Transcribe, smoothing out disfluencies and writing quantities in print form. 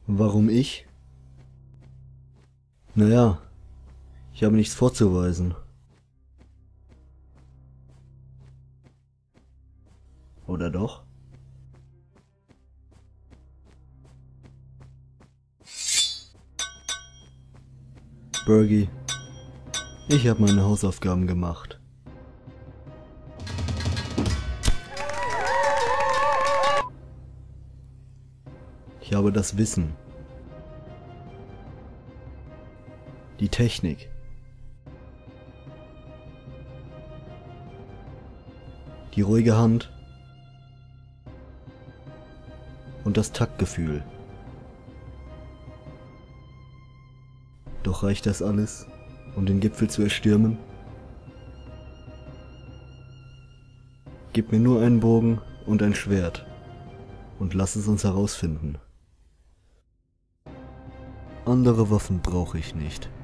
Warum ich? Naja, ich habe nichts vorzuweisen. Oder doch? Bergie, ich habe meine Hausaufgaben gemacht. Ich habe das Wissen, die Technik, die ruhige Hand und das Taktgefühl. Doch reicht das alles, um den Gipfel zu erstürmen? Gib mir nur einen Bogen und ein Schwert und lass es uns herausfinden. Andere Waffen brauche ich nicht.